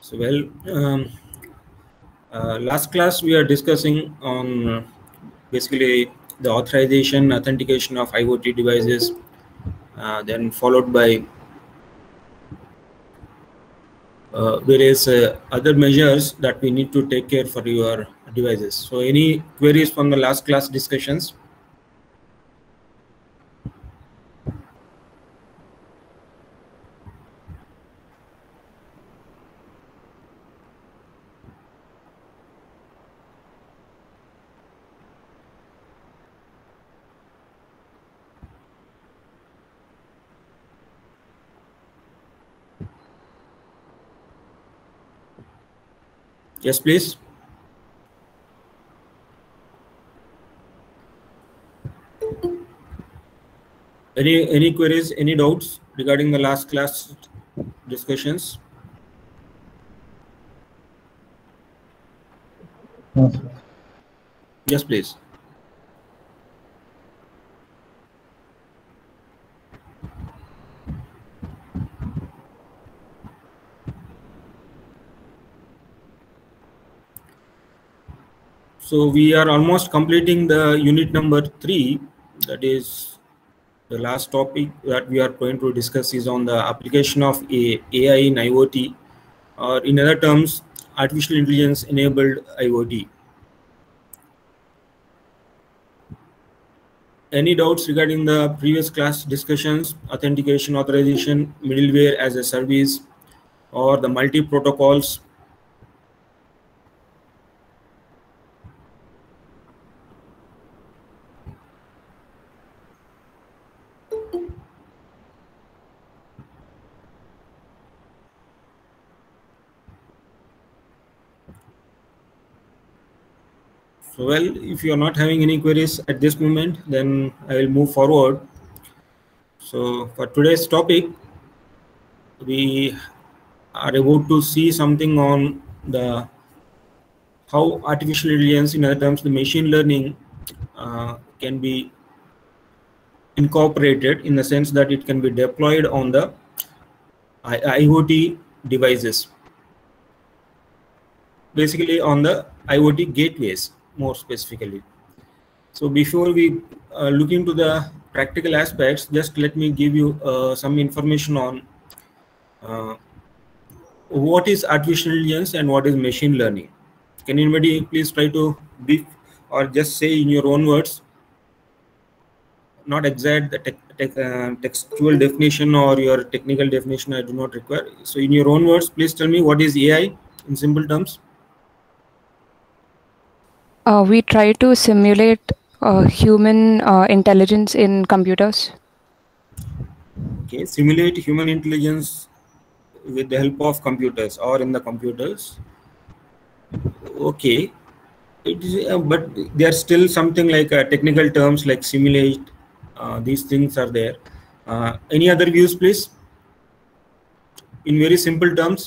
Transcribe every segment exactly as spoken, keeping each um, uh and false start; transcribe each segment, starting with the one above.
So, well, um, uh, last class we are discussing on uh, basically the authorization, authentication of IoT devices, uh, then followed by uh, various uh, other measures that we need to take care for your devices. So, any queries from the last class discussions? Yes, please. Any any queries, any doubts regarding the last class discussions? No, sir. Yes, please. So we are almost completing the unit number three. That is the last topic that we are going to discuss is on the application of A I in IoT, or in other terms, artificial intelligence enabled IoT. Any doubts regarding the previous class discussions, authentication, authorization, middleware as a service, or the multi protocols? So, well, if you are not having any queries at this moment, then I will move forward. So, for today's topic, we are about to see something on the how artificial intelligence, in other terms, the machine learning, uh, can be incorporated in the sense that it can be deployed on the I IoT devices, basically on the IoT gateways more specifically. So before we uh, look into the practical aspects, just let me give you uh, some information on uh, what is artificial intelligence and what is machine learning. Can anybody please try to brief or just say in your own words, not exact the tech, tech, uh, textual definition or your technical definition, I do not require. So in your own words, please tell me what is A I in simple terms. Uh, we try to simulate uh, human uh, intelligence in computers. Okay, simulate human intelligence with the help of computers or in the computers. Okay, it is, uh, but there are still something like uh, technical terms like simulate. Uh, these things are there. Uh, any other views, please? In very simple terms.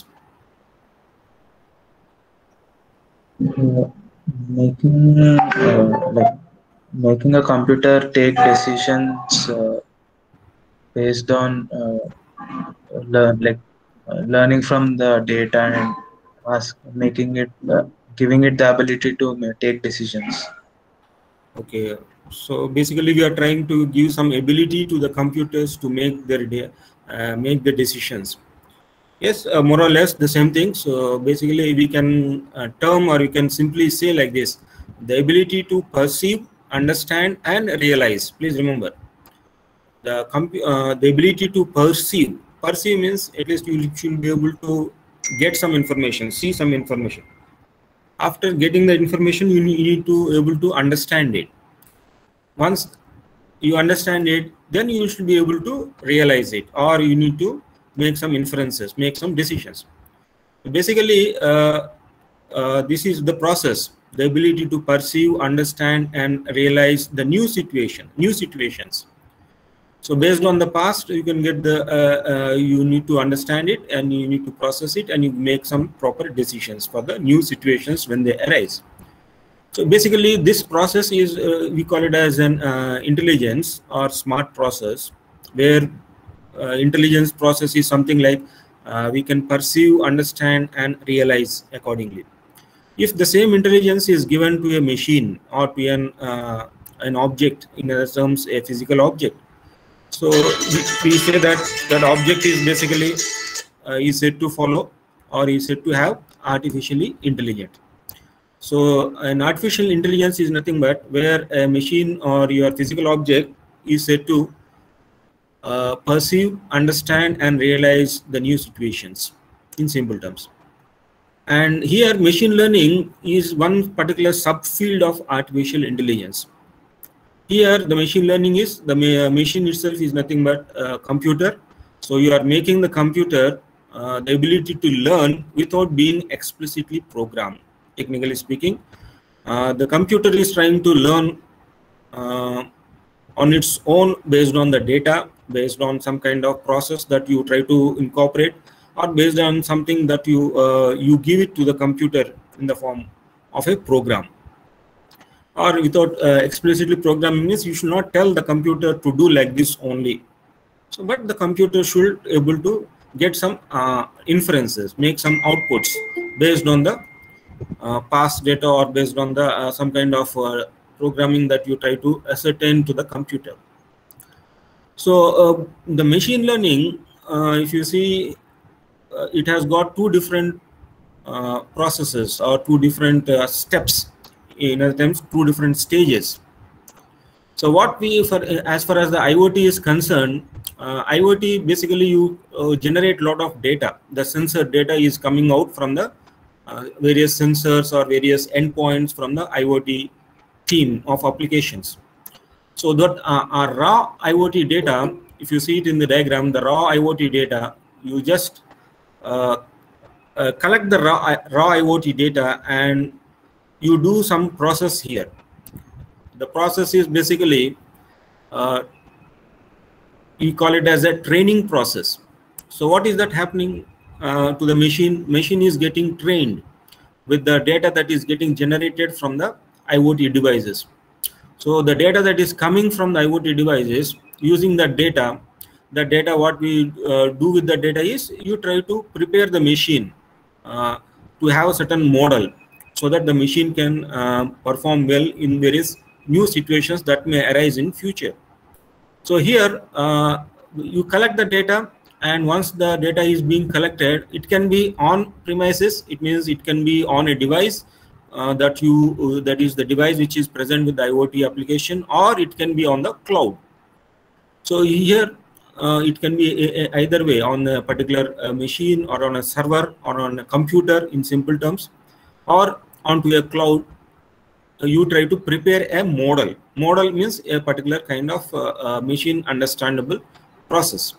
Uh, making uh, like making a computer take decisions uh, based on uh, learn like uh, learning from the data and ask making it uh, giving it the ability to ma- take decisions. Okay, so basically we are trying to give some ability to the computers to make their de uh, make the decisions. Yes, uh, more or less the same thing. So basically we can uh, term or we can simply say like this: the ability to perceive, understand, and realize. Please remember the compu uh, the ability to perceive. Perceive means at least you should be able to get some information, see some information. After getting the information, you need to able to understand it. Once you understand it, then you should be able to realize it, or you need to make some inferences, make some decisions. Basically, uh, uh, this is the process, the ability to perceive, understand, and realize the new situation, new situations. So based on the past, you can get the, uh, uh, you need to understand it and you need to process it and you make some proper decisions for the new situations when they arise. So basically this process is, uh, we call it as an uh, intelligence or smart process, where uh, intelligence process is something like uh, we can perceive, understand, and realize accordingly. If the same intelligence is given to a machine or to an uh, an object, in other terms a physical object, so we, we say that that object is basically uh, is said to follow or is said to have artificially intelligent. So an artificial intelligence is nothing but where a machine or your physical object is said to uh, perceive, understand, and realize the new situations, in simple terms. And here machine learning is one particular subfield of artificial intelligence. Here the machine learning is, the ma machine itself is nothing but a computer. So you are making the computer uh, the ability to learn without being explicitly programmed. Technically speaking, uh, the computer is trying to learn uh, on its own based on the data, based on some kind of process that you try to incorporate, or based on something that you uh, you give it to the computer in the form of a program. Or without uh, explicitly programming means you should not tell the computer to do like this only. So, but the computer should able to get some uh, inferences, make some outputs based on the uh, past data or based on the uh, some kind of uh, programming that you try to ascertain to the computer. So uh, the machine learning, uh, if you see, uh, it has got two different uh, processes or two different uh, steps. In other terms, two different stages. So what we, for as far as the IoT is concerned, uh, IoT basically you uh, generate a lot of data. The sensor data is coming out from the uh, various sensors or various endpoints from the IoT team of applications. So that uh, our raw IoT data, if you see it in the diagram, the raw IoT data, you just uh, uh, collect the raw, raw IoT data and you do some process here. The process is basically, uh, you call it as a training process. So what is that happening uh, to the machine? Machine is getting trained with the data that is getting generated from the IoT devices. So the data that is coming from the IoT devices, using that data, the data what we uh, do with the data is you try to prepare the machine uh, to have a certain model, so that the machine can uh, perform well in various new situations that may arise in future. So here uh, you collect the data, and once the data is being collected, it can be on premises. It means it can be on a device uh, that you uh, that is the device which is present with the IoT application, or it can be on the cloud. So here uh, it can be a, a, either way, on a particular uh, machine or on a server or on a computer in simple terms, or onto a cloud. You try to prepare a model. Model means a particular kind of uh, uh, machine understandable process.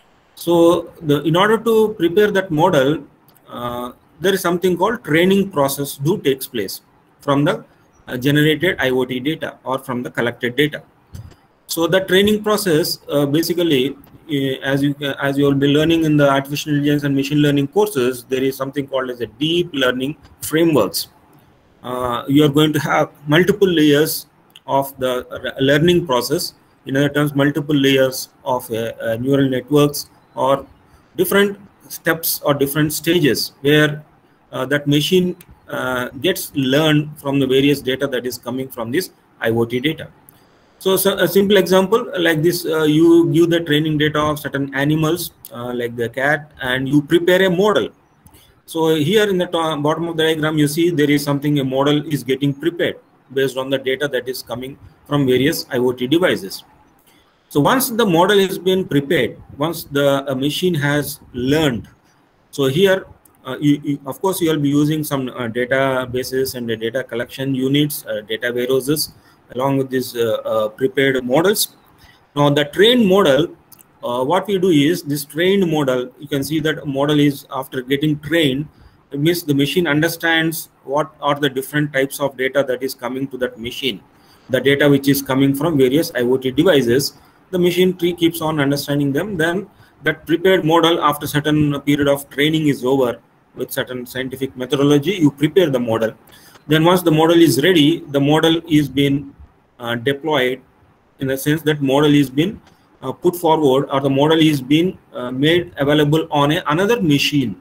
So the, in order to prepare that model, uh, there is something called training process do takes place from the uh, generated IoT data or from the collected data. So the training process uh, basically, uh, as you as you will be learning in the artificial intelligence and machine learning courses, there is something called as a deep learning frameworks. Uh, you are going to have multiple layers of the learning process. In other terms, multiple layers of uh, uh, neural networks, or different steps or different stages where uh, that machine uh, gets learned from the various data that is coming from this IoT data. So, so a simple example like this, uh, you give the training data of certain animals uh, like the cat, and you prepare a model. So here in the bottom of the diagram, you see there is something, a model is getting prepared based on the data that is coming from various IoT devices. So once the model has been prepared, once the machine has learned, so here, uh, you, you, of course, you will be using some uh, databases and the data collection units, uh, data warehouses, along with these uh, uh, prepared models. Now the trained model, Uh, what we do is this trained model, you can see that model is after getting trained, it means the machine understands what are the different types of data that is coming to that machine. The data which is coming from various IoT devices, the machine tree keeps on understanding them. Then that prepared model, after certain period of training is over with certain scientific methodology, you prepare the model. Then once the model is ready, the model is being uh, deployed, in a sense that model is being uh, put forward, or the model is being uh, made available on a, another machine.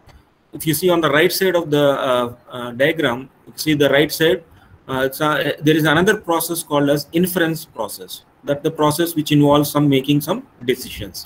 If you see on the right side of the uh, uh, diagram, you see the right side, uh, it's a, there is another process called as inference process. That the process which involves some making some decisions.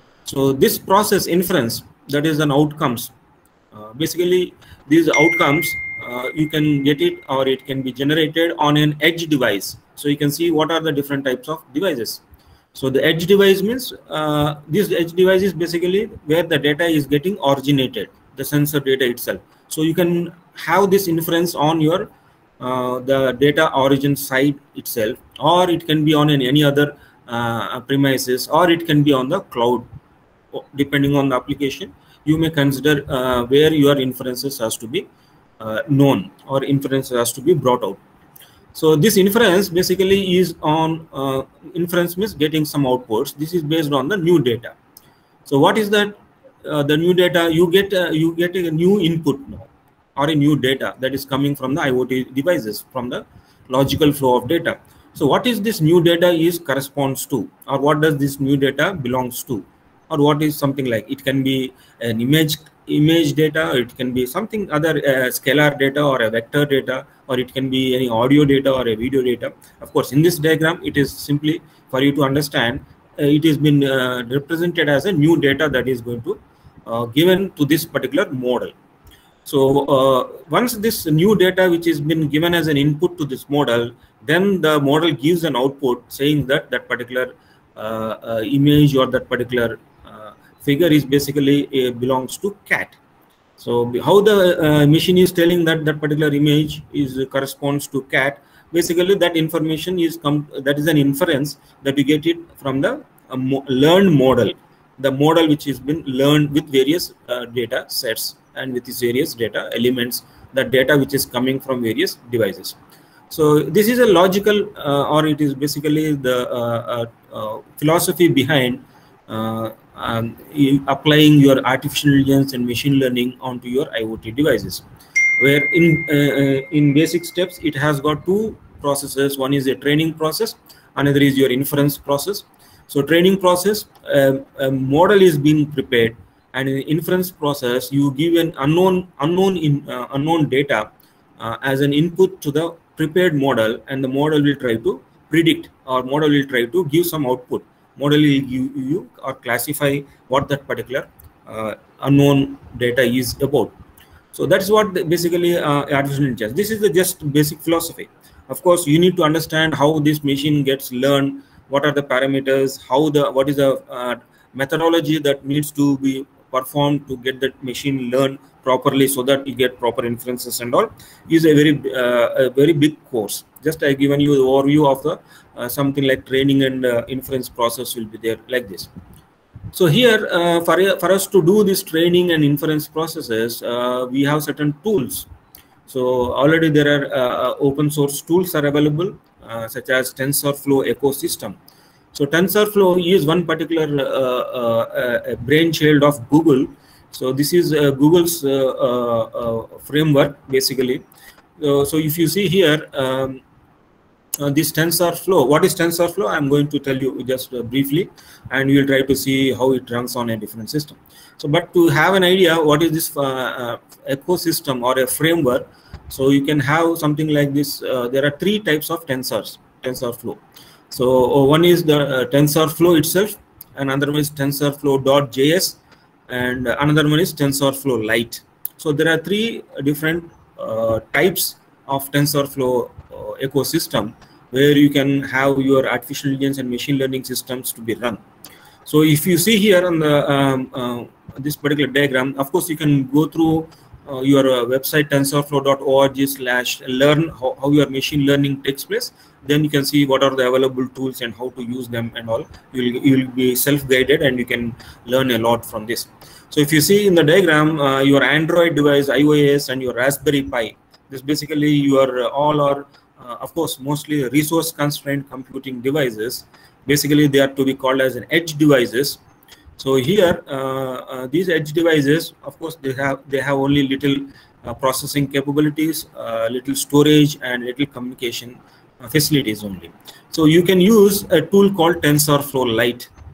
So this process inference, that is an outcomes. Uh, basically, these outcomes uh, you can get it, or it can be generated on an edge device. So you can see what are the different types of devices. So the edge device means uh, this edge device is basically where the data is getting originated, the sensor data itself. So you can have this inference on your uh, the data origin side itself, or it can be on an, any other uh, premises, or it can be on the cloud. Depending on the application, you may consider uh, where your inferences has to be uh, known, or inference has to be brought out. So this inference basically is on uh, inference means getting some outputs. This is based on the new data. So what is that? Uh, the new data, you get uh, you get a new input now, or a new data that is coming from the IoT devices, from the logical flow of data. So what is this new data is corresponds to, or what does this new data belongs to, or what is something like, it can be an image image data, it can be something other uh, scalar data or a vector data, or it can be any audio data or a video data. Of course, in this diagram, it is simply for you to understand, uh, it has been uh, represented as a new data that is going to uh, given to this particular model. So uh, once this new data which has been given as an input to this model, then the model gives an output saying that that particular uh, uh, image or that particular uh, figure is basically uh, belongs to cat. So how the uh, machine is telling that that particular image is uh, corresponds to cat, basically that information is come that is an inference that you get it from the uh, mo learned model, the model which has been learned with various uh, data sets and with these various data elements, that data which is coming from various devices. So this is a logical uh, or it is basically the uh, uh, uh, philosophy behind uh, um, applying your artificial intelligence and machine learning onto your IoT devices, where in uh, in basic steps it has got two processes. One is a training process, another is your inference process. So training process, uh, a model is being prepared, and in the inference process you give an unknown unknown in uh, unknown data uh, as an input to the prepared model, and the model will try to predict, or model will try to give some output. Model will give you or classify what that particular uh, unknown data is about. So that's what the, basically uh, artificial intelligence. This is the just basic philosophy. Of course, you need to understand how this machine gets learned, what are the parameters, how the what is the uh, methodology that needs to be performed to get that machine learn properly, so that you get proper inferences and all. Is a very uh, a very big course. Just I given you the overview of the uh, something like training and uh, inference process will be there like this. So here uh, for for us to do this training and inference processes, uh, we have certain tools. So already there are uh, open source tools are available, uh, such as TensorFlow ecosystem. So TensorFlow is one particular uh, uh, brainchild of Google. So this is uh, Google's uh, uh, uh, framework basically. Uh, so if you see here, um, uh, this TensorFlow, what is TensorFlow? I'm going to tell you just uh, briefly, and you will try to see how it runs on a different system. So, but to have an idea, what is this uh, uh, ecosystem or a framework? So you can have something like this. Uh, there are three types of tensors, TensorFlow. So uh, one is the uh, TensorFlow itself, another one is TensorFlow.js, and another one is TensorFlow Lite. So there are three different uh, types of TensorFlow uh, ecosystem where you can have your artificial intelligence and machine learning systems to be run. So if you see here on the um, uh, this particular diagram, of course you can go through uh, your uh, website tensorflow dot org slash learn how, how your machine learning takes place. Then you can see what are the available tools and how to use them and all. You will, you will be self-guided and you can learn a lot from this. So if you see in the diagram, uh, your Android device, iOS, and your Raspberry Pi, this basically your uh, all are, uh, of course, mostly resource constrained computing devices. Basically, they are to be called as an edge devices. So here, uh, uh, these edge devices, of course, they have they have only little uh, processing capabilities, uh, little storage, and little communication uh, facilities only. So you can use a tool called TensorFlow Lite.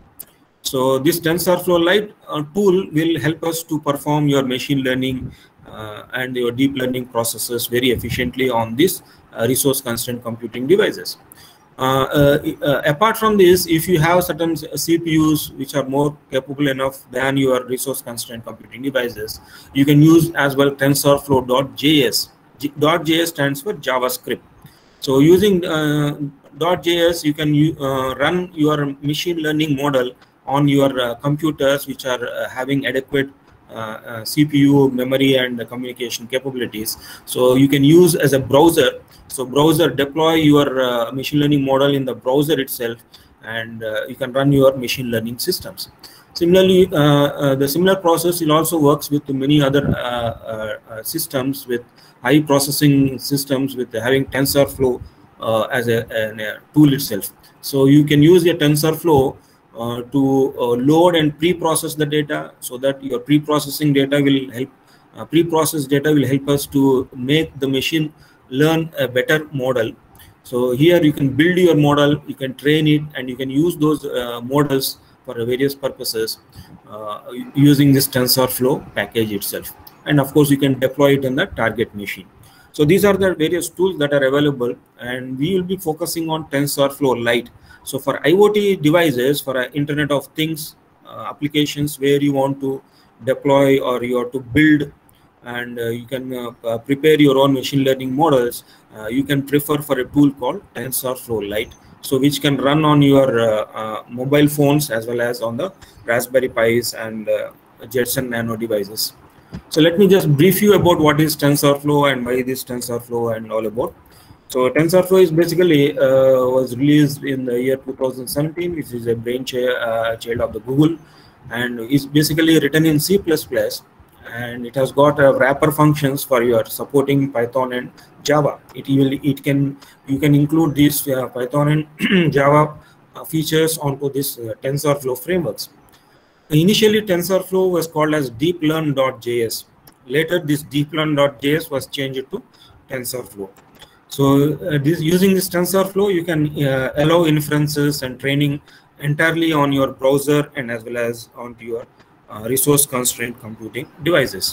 So this TensorFlow Lite uh, tool will help us to perform your machine learning uh, and your deep learning processes very efficiently on these uh, resource constrained computing devices. Uh, uh, uh, apart from this, if you have certain C P Us which are more capable enough than your resource constrained computing devices, you can use as well TensorFlow.js. .js stands for JavaScript. So using uh, .js, you can uh, run your machine learning model on your uh, computers which are uh, having adequate uh, uh, C P U, memory, and uh, communication capabilities. So you can use as a browser. So browser, deploy your uh, machine learning model in the browser itself, and uh, you can run your machine learning systems. Similarly, uh, uh, the similar process will also works with many other uh, uh, uh, systems with high processing systems with having TensorFlow uh, as a, a tool itself. So you can use your TensorFlow uh, to uh, load and pre-process the data, so that your pre-processing data will help, uh, pre-processed data will help us to make the machine learn a better model. So here you can build your model, you can train it, and you can use those uh, models for various purposes uh, using this TensorFlow package itself. And of course, you can deploy it in the target machine. So these are the various tools that are available, and we will be focusing on TensorFlow Lite. So for IoT devices, for uh, Internet of Things uh, applications where you want to deploy or you have to build, and uh, you can uh, uh, prepare your own machine learning models, uh, you can prefer for a tool called TensorFlow Lite. So which can run on your uh, uh, mobile phones as well as on the Raspberry Pis and uh, Jetson Nano devices. So let me just brief you about what is TensorFlow and why this TensorFlow and all about. So TensorFlow is basically uh, was released in the year two thousand seventeen, which is a brainchild uh, child of the Google, and is basically written in C plus plus, and it has got uh, wrapper functions for your supporting Python and Java. It will it can you can include these uh, Python and Java uh, features onto this uh, TensorFlow frameworks. Initially, TensorFlow was called as deeplearn.js. Later, this deeplearn.js was changed to TensorFlow. So, uh, this, using this TensorFlow, you can uh, allow inferences and training entirely on your browser and as well as onto your uh, resource-constrained computing devices.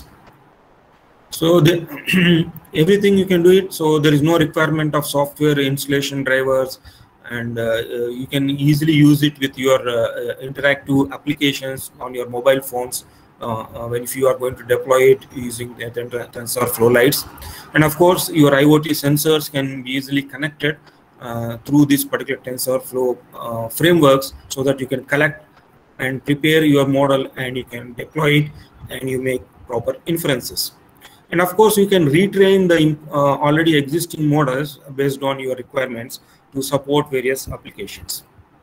So, the, everything you can do it. So, there is no requirement of software installation drivers, and uh, uh, you can easily use it with your uh, interactive applications on your mobile phones uh, uh, when if you are going to deploy it using the TensorFlow Lites. And of course, your IoT sensors can be easily connected uh, through this particular TensorFlow uh, frameworks, so that you can collect and prepare your model, and you can deploy it, and you make proper inferences. And of course, you can retrain the uh, already existing models based on your requirements to support various applications.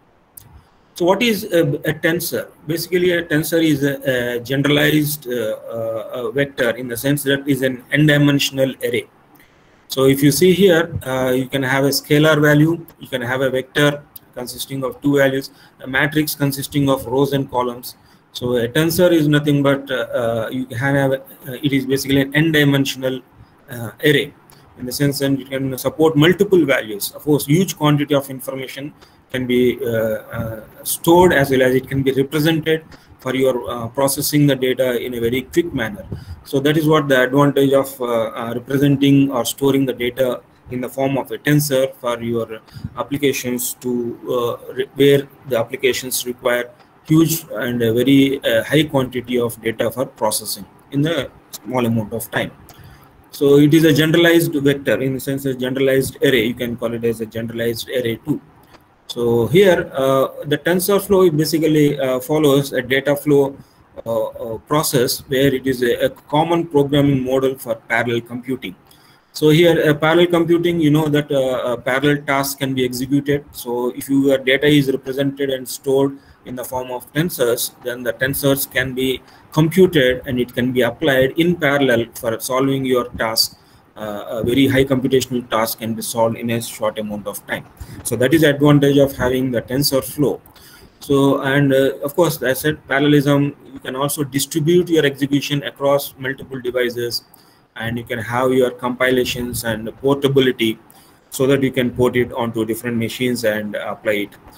So what is a, a tensor? Basically, a tensor is a, a generalized uh, uh, vector, in the sense that it is an n-dimensional array. So if you see here, uh, you can have a scalar value, you can have a vector consisting of two values, a matrix consisting of rows and columns. So a tensor is nothing but uh, uh, you can have uh, it is basically an n-dimensional uh, array, in the sense that it can support multiple values. Of course, huge quantity of information can be uh, uh, stored, as well as it can be represented for your uh, processing the data in a very quick manner. So that is what the advantage of uh, uh, representing or storing the data in the form of a tensor for your applications, to uh, where the applications require huge and a very uh, high quantity of data for processing in a small amount of time. So it is a generalized vector, in the sense a generalized array. You can call it as a generalized array too. So here uh, the TensorFlow basically uh, follows a data flow uh, uh, process, where it is a, a common programming model for parallel computing. So here uh, parallel computing, you know that uh, parallel tasks can be executed. So if your data is represented and stored in the form of tensors, then the tensors can be computed and it can be applied in parallel for solving your task. Uh, a very high computational task can be solved in a short amount of time. So that is the advantage of having the TensorFlow. So, and uh, of course, as I said, parallelism, you can also distribute your execution across multiple devices, and you can have your compilations and portability, so that you can port it onto different machines and apply it.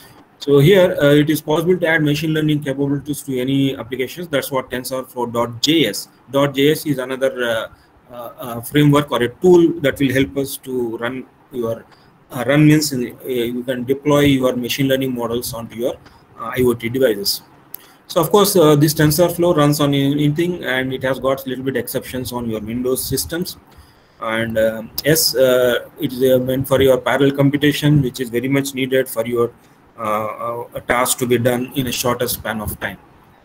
So here uh, it is possible to add machine learning capabilities to any applications. That's what TensorFlow.js. .js is another uh, uh, uh, framework or a tool that will help us to run your uh, run means in, uh, you can deploy your machine learning models onto your uh, IoT devices. So of course, uh, this TensorFlow runs on anything, and it has got a little bit exceptions on your Windows systems. And uh, yes, uh, it is uh, meant for your parallel computation, which is very much needed for your uh, uh, task to be done in a shorter span of time.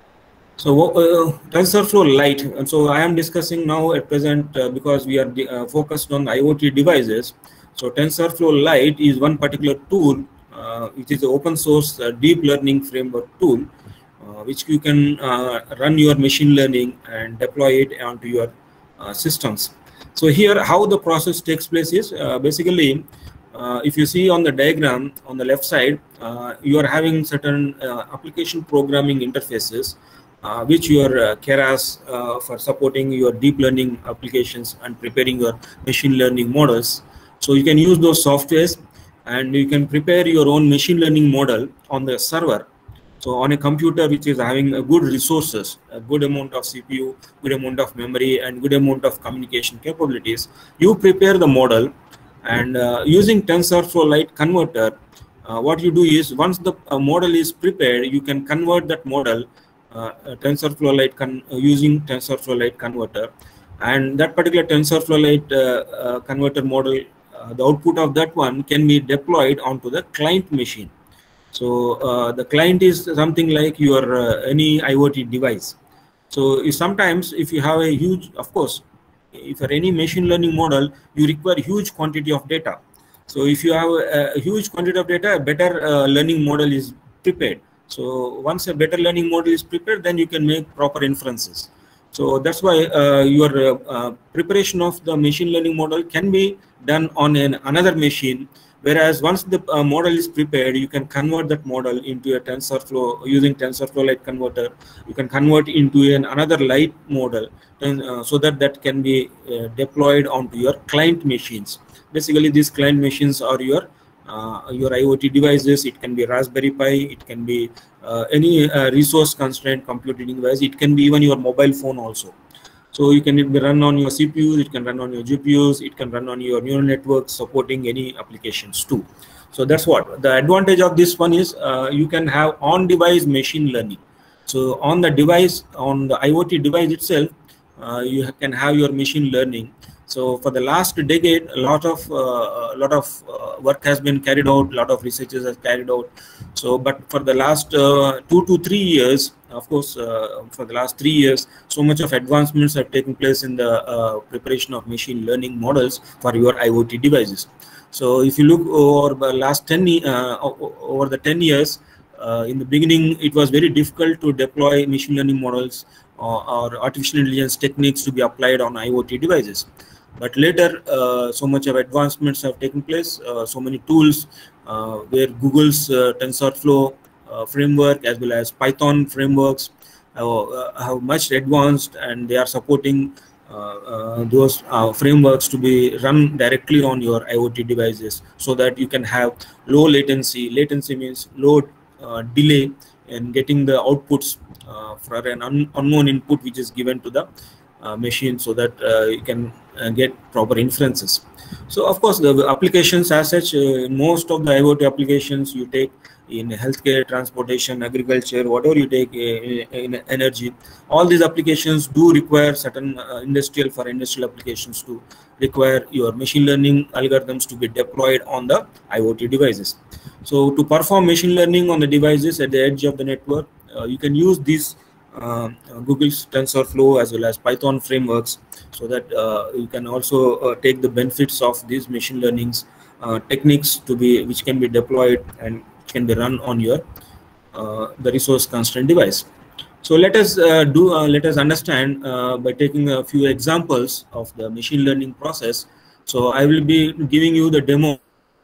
So uh, TensorFlow Lite, and so I am discussing now at present uh, because we are uh, focused on IoT devices. So TensorFlow Lite is one particular tool, uh, which is an open source uh, deep learning framework tool, uh, which you can uh, run your machine learning and deploy it onto your uh, systems. So here, how the process takes place is uh, basically, uh, if you see on the diagram on the left side, uh, you are having certain uh, application programming interfaces, uh, which your uh, Keras uh, for supporting your deep learning applications and preparing your machine learning models. So you can use those softwares, and you can prepare your own machine learning model on the server. So on a computer which is having a good resources, a good amount of C P U, good amount of memory, and good amount of communication capabilities, you prepare the model, and uh, using TensorFlow Lite converter, uh, what you do is once the uh, model is prepared, you can convert that model uh, TensorFlow Lite con uh, using TensorFlow Lite converter, and that particular TensorFlow Lite uh, uh, converter model, uh, the output of that one can be deployed onto the client machine. So uh, the client is something like your uh, any IoT device. So if sometimes if you have a huge, of course, if for any machine learning model, you require huge quantity of data. So if you have a, a huge quantity of data, a better uh, learning model is prepared. So once a better learning model is prepared, then you can make proper inferences. So that's why uh, your uh, preparation of the machine learning model can be done on an, another machine. Whereas once the uh, model is prepared, you can convert that model into a TensorFlow using TensorFlow Lite converter. You can convert into an another Lite model, and, uh, so that that can be uh, deployed onto your client machines. Basically, these client machines are your uh, your IoT devices. It can be Raspberry Pi. It can be uh, any uh, resource constrained computing device. It can be even your mobile phone also. So you can run on your C P Us, it can run on your G P Us, it can run on your neural networks supporting any applications too. So that's what the advantage of this one is. Uh, you can have on-device machine learning. So on the device, on the IoT device itself, uh, you can have your machine learning. So for the last decade, a lot of uh, a lot of uh, work has been carried out, a lot of researchers have carried out. So, but for the last uh, two to three years, of course, uh, for the last three years, so much of advancements have taken place in the uh, preparation of machine learning models for your IoT devices. So, if you look over the last ten, uh, over the ten years, uh, in the beginning, it was very difficult to deploy machine learning models or, or artificial intelligence techniques to be applied on IoT devices. But later, uh, so much of advancements have taken place. Uh, so many tools, uh, where Google's uh, TensorFlow uh, framework as well as Python frameworks uh, have much advanced, and they are supporting uh, uh, those uh, frameworks to be run directly on your IoT devices, so that you can have low latency. Latency means low uh, delay in getting the outputs uh, for an un unknown input which is given to the uh, machine, so that uh, you can uh, get proper inferences. So of course, the applications as such, uh, most of the IoT applications you take in healthcare, transportation, agriculture, whatever you take uh, in energy, all these applications do require certain uh, industrial for industrial applications to require your machine learning algorithms to be deployed on the IoT devices. So to perform machine learning on the devices at the edge of the network, uh, you can use these uh, Google's TensorFlow as well as Python frameworks, so that uh, you can also uh, take the benefits of these machine learnings uh, techniques to be which can be deployed and can be run on your uh, the resource constrained device. So let us uh, do uh, let us understand uh, by taking a few examples of the machine learning process. So I will be giving you the demo.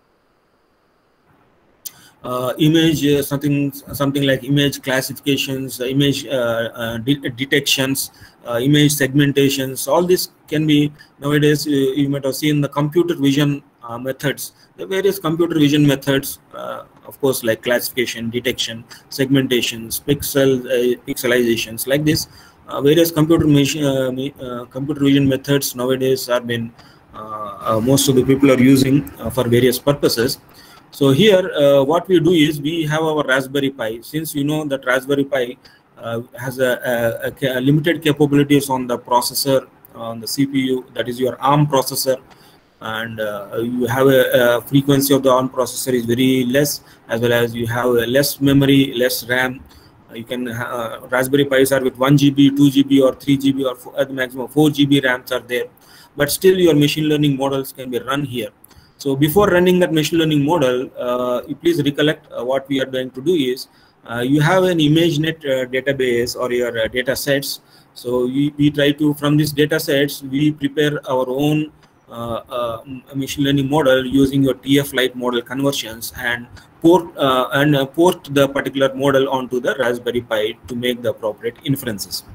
Uh, image uh, something something like image classifications, uh, image uh, uh, de detections, uh, image segmentations. All this can be nowadays. Uh, you might have seen the computer vision uh, methods, the various computer vision methods, uh, of course, like classification, detection, segmentations, pixel uh, pixelizations, like this. Uh, various computer machine, uh, uh, computer vision methods nowadays are been uh, uh, most of the people are using uh, for various purposes. So here, uh, what we do is we have our Raspberry Pi. Since you know that Raspberry Pi uh, has a, a, a limited capabilities on the processor, on the C P U, that is your ARM processor, and uh, you have a, a frequency of the ARM processor is very less, as well as you have a less memory, less RAM. You can uh, Raspberry Pis are with one G B, two G B, or three G B, or four, at the maximum four G B RAMs are there. But still, your machine learning models can be run here. So before running that machine learning model, uh, you please recollect uh, what we are going to do is uh, you have an ImageNet uh, database or your uh, data sets. So we, we try to, from these data sets, we prepare our own uh, uh, machine learning model using your T F Lite model conversions and port uh, and uh, port the particular model onto the Raspberry Pi to make the appropriate inferences.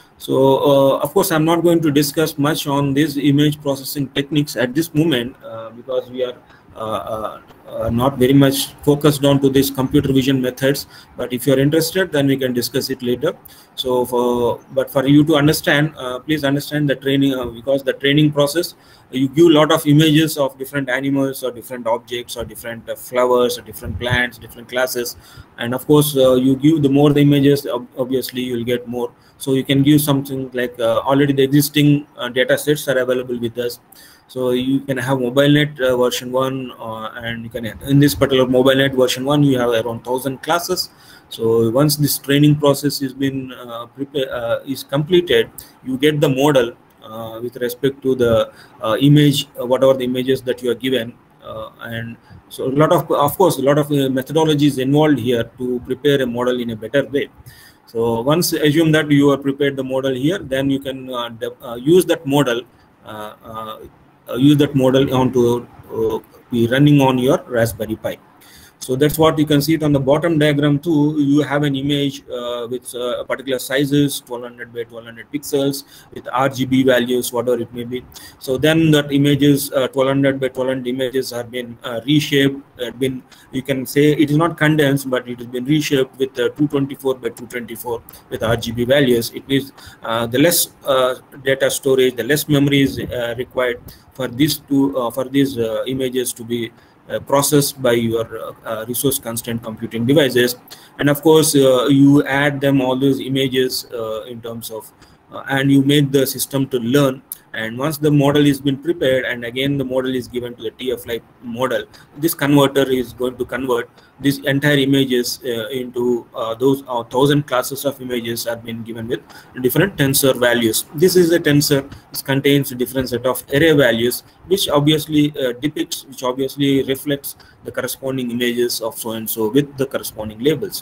So uh, of course, I'm not going to discuss much on these image processing techniques at this moment uh, because we are uh, uh, uh, not very much focused on to these computer vision methods. But if you're interested, then we can discuss it later. So for but for you to understand, uh, please understand the training uh, because the training process, you give a lot of images of different animals or different objects or different uh, flowers or different plants, different classes, and of course uh, you give the more the images, obviously you'll get more. So you can give something like uh, already the existing uh, data sets are available with us. So you can have MobileNet uh, version one, uh, and you can in this particular MobileNet version one, you have around thousand classes. So once this training process has been uh, prepared, uh, is completed, you get the model uh, with respect to the uh, image, uh, whatever the images that you are given, uh, and so a lot of, of course, a lot of uh, methodologies involved here to prepare a model in a better way. So once assume that you have prepared the model here, then you can uh, uh, use that model, uh, uh, use that model onto uh, be running on your Raspberry Pi. So that's what you can see it on the bottom diagram too. You have an image uh, with uh, particular sizes, twelve hundred by twelve hundred pixels with R G B values, whatever it may be. So then that images, uh, twelve hundred by twelve hundred images have been uh, reshaped. Uh, been you can say it is not condensed, but it has been reshaped with uh, two twenty-four by two twenty-four with R G B values. It means uh, the less uh, data storage, the less memory is uh, required for these two uh, for these uh, images to be Uh, processed by your uh, uh, resource constrained computing devices. And of course uh, you add them all those images uh, in terms of uh, and you make the system to learn. And once the model is been prepared, and again the model is given to the T F Lite model, this converter is going to convert these entire images uh, into uh, those uh, thousand classes of images have been given with different tensor values. This is a tensor. It contains a different set of array values, which obviously uh, depicts, which obviously reflects the corresponding images of so and so with the corresponding labels.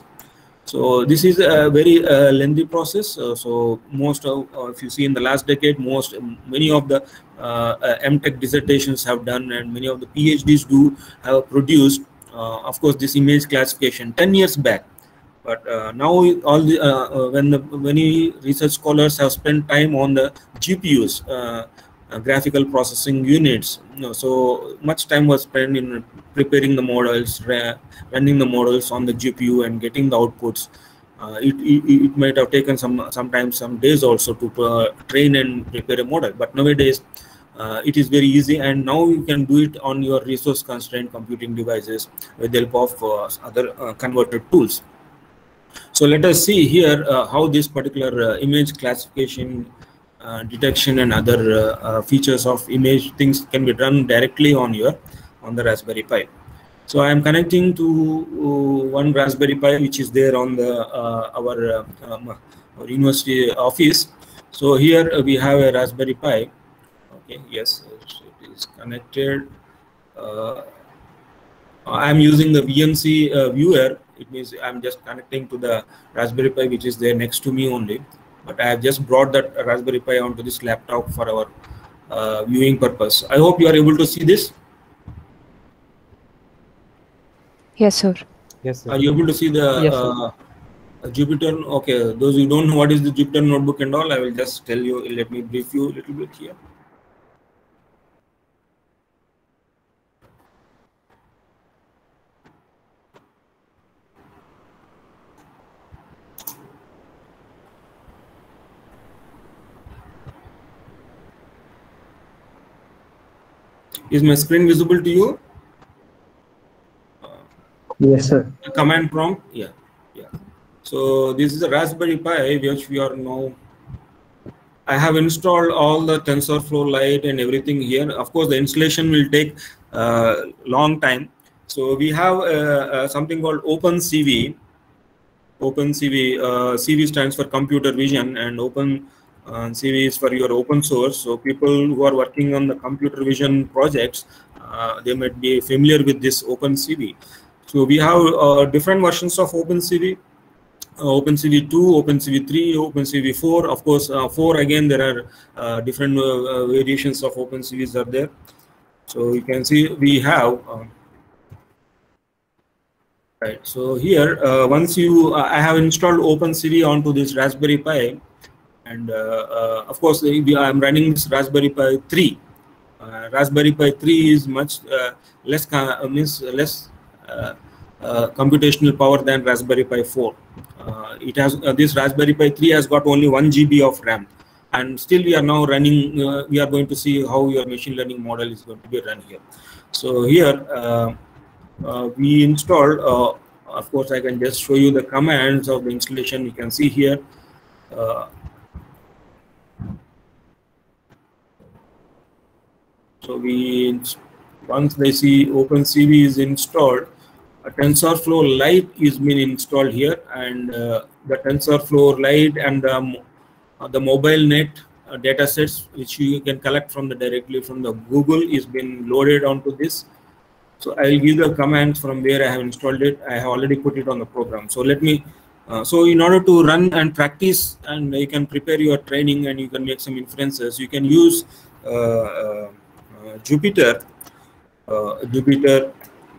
So this is a very uh, lengthy process. Uh, so most of, uh, if you see in the last decade, most many of the uh, uh, M Tech dissertations have done, and many of the PhDs do have produced. Uh, of course, this image classification ten years back, but uh, now all the uh, uh, when the many research scholars have spent time on the G P Us. Uh, Uh, graphical processing units. You know, so much time was spent in preparing the models, running the models on the G P U and getting the outputs. Uh, it, it, it might have taken some sometimes some days also to uh, train and prepare a model, but nowadays uh, it is very easy, and now you can do it on your resource constrained computing devices with the help of uh, other uh, converter tools. So let us see here uh, how this particular uh, image classification Uh, detection and other uh, uh, features of image things can be done directly on your on the Raspberry Pi. So I am connecting to uh, one Raspberry Pi which is there on the uh, our, uh, um, our university office. So here uh, we have a Raspberry Pi. Okay, yes, it is connected. Uh, I am using the V M C uh, viewer. It means I am just connecting to the Raspberry Pi which is there next to me only. But I have just brought that Raspberry Pi onto this laptop for our uh, viewing purpose. I hope you are able to see this. Yes, sir. Yes, sir. Are you able to see the yes, uh, Jupyter? Okay, those who don't know what is the Jupyter notebook and all, I will just tell you. Let me brief you a little bit here. Is my screen visible to you? Yes, sir. Command prompt, yeah, yeah. So this is a Raspberry Pi, which we are now. I have installed all the TensorFlow Lite and everything here. Of course, the installation will take a uh, long time. So we have uh, uh, something called OpenCV. OpenCV, uh, C V stands for computer vision, and Open uh, C V is for your open source. So people who are working on the computer vision projects, uh, they might be familiar with this OpenCV. So we have uh, different versions of OpenCV. Uh, OpenCV two, OpenCV three, OpenCV four. Of course, uh, four again, there are uh, different uh, uh, variations of OpenCVs are there. So you can see we have, uh, right. So here, uh, once you, uh, I have installed OpenCV onto this Raspberry Pi, and uh, uh, of course, I'm running this Raspberry Pi three. Uh, Raspberry Pi three is much uh, less, uh, means less uh, uh, computational power than Raspberry Pi four. Uh, it has uh, this Raspberry Pi three has got only one G B of RAM, and still we are now running. Uh, we are going to see how your machine learning model is going to be run here. So here uh, uh, we installed. Uh, of course, I can just show you the commands of the installation. You can see here. Uh, so we once they see OpenCV is installed. A TensorFlow Lite is been installed here, and uh, the TensorFlow Lite and the, uh, the mobile net uh, data sets which you can collect from the directly from the Google is been loaded onto this. So I will give the commands from where I have installed it. I have already put it on the program. So let me. Uh, so in order to run and practice, and you can prepare your training and you can make some inferences, you can use uh, uh, uh, Jupyter. Uh, Jupyter.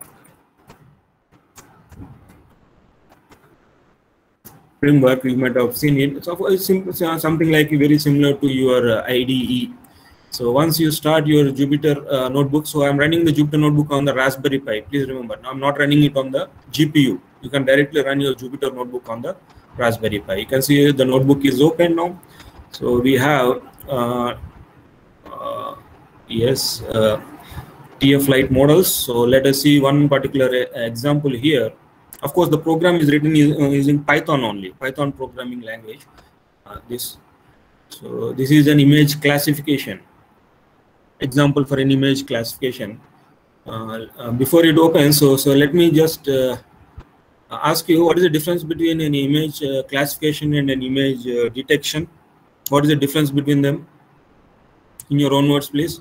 Framework, you might have seen it. So it's something like very similar to your uh, I D E. So once you start your Jupyter uh, notebook, so I'm running the Jupyter notebook on the Raspberry Pi. Please remember, now I'm not running it on the G P U. You can directly run your Jupyter notebook on the Raspberry Pi. You can see the notebook is open now. So we have uh, uh, yes uh, T F Lite models. So let us see one particular example here. Of course, the program is written using Python only, Python programming language. Uh, this, so this is an image classification example for an image classification. Uh, uh, before it opens, so so let me just uh, ask you, what is the difference between an image uh, classification and an image uh, detection? What is the difference between them? In your own words, please.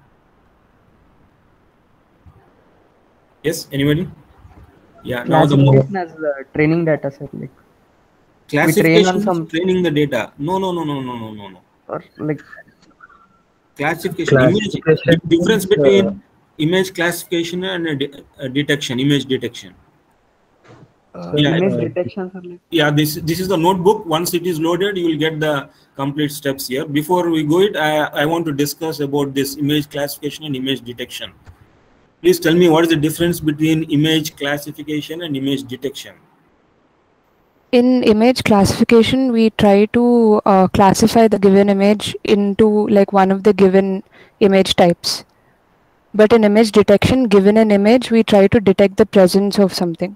Yes, anybody? Yeah, now the as uh, training data set, like classification train on some... training the data. No, no, no, no, no, no, no, no. Or like classification. classification image, difference between uh, image classification and a de a detection, image detection. uh, yeah, image uh, detection. Like... Yeah, this this is the notebook. Once it is loaded, you will get the complete steps here. Before we go it, I I want to discuss about this image classification and image detection. Please tell me, what is the difference between image classification and image detection? In image classification, we try to uh, classify the given image into like one of the given image types. But in image detection, given an image, we try to detect the presence of something.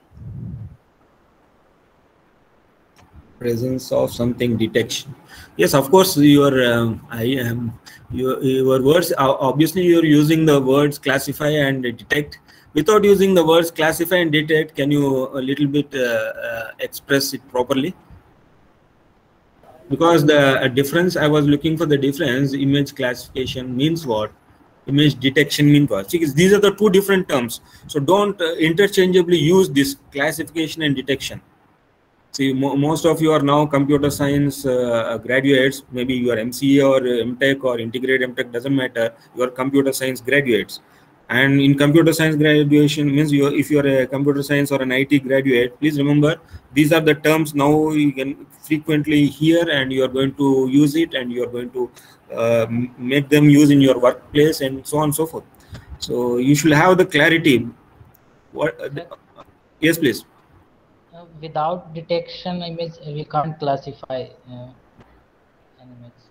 Presence of something, detection. Yes, of course, your um, I am your, your words. Obviously, you're using the words classify and detect. Without using the words classify and detect, can you a little bit uh, uh, express it properly? Because the uh, difference, I was looking for the difference. Image classification means what? Image detection means what? Because these are the two different terms. So don't uh, interchangeably use this classification and detection. See, mo most of you are now computer science uh, graduates. Maybe you are M C A or M Tech or integrated M Tech, doesn't matter. You are computer science graduates. And in computer science graduation means you, if you are a computer science or an I T graduate, please remember these are the terms now you can frequently hear, and you are going to use it, and you are going to uh, make them use in your workplace and so on and so forth. So you should have the clarity. What? Uh, yes, please. Uh, without detection image, we can't classify uh, an image.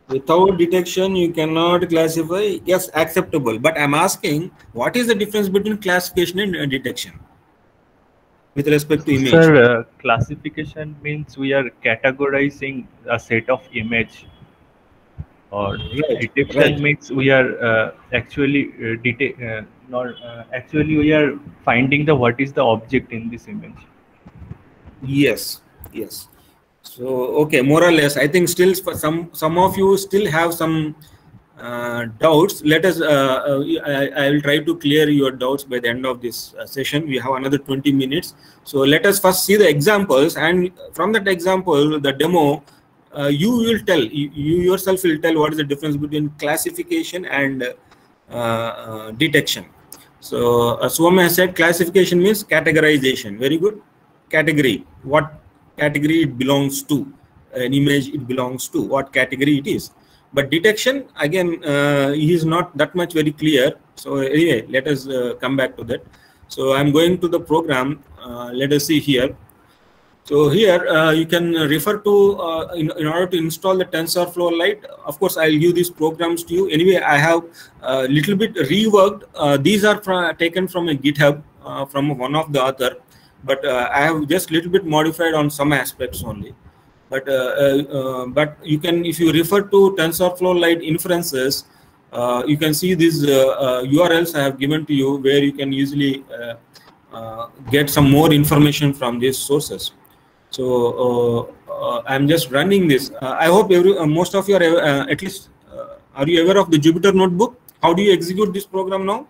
Without detection, you cannot classify. Yes, acceptable. But I'm asking, what is the difference between classification and uh, detection with respect to image? Sir, uh, classification means we are categorizing a set of image. Or Right, detection right. means we are uh, actually uh, detect, uh, not uh, actually we are finding the what is the object in this image. Yes, yes. So okay, more or less, I think still for some some of you still have some uh, doubts. Let us. Uh, uh, I, I will try to clear your doubts by the end of this uh, session. We have another twenty minutes. So let us first see the examples, and from that example, the demo, uh, you will tell. You, you yourself will tell what is the difference between classification and uh, uh, detection. So uh, Swami has said classification means categorization. Very good. Category. What category it belongs to, an image it belongs to, what category it is. But detection, again, uh, is not that much very clear. So anyway, let us uh, come back to that. So I'm going to the program. Uh, let us see here. So here uh, you can refer to, uh, in, in order to install the TensorFlow Lite, of course, I'll give these programs to you. Anyway, I have a little bit reworked. Uh, these are from, taken from a GitHub, uh, from one of the author. But uh, I have just a little bit modified on some aspects only. But uh, uh, but you can, if you refer to TensorFlow Lite inferences, uh, you can see these uh, uh, U R Ls I have given to you, where you can easily uh, uh, get some more information from these sources. So uh, uh, I'm just running this. Uh, I hope every, uh, most of you are uh, at least uh, are you aware of the Jupyter Notebook? How do you execute this program now?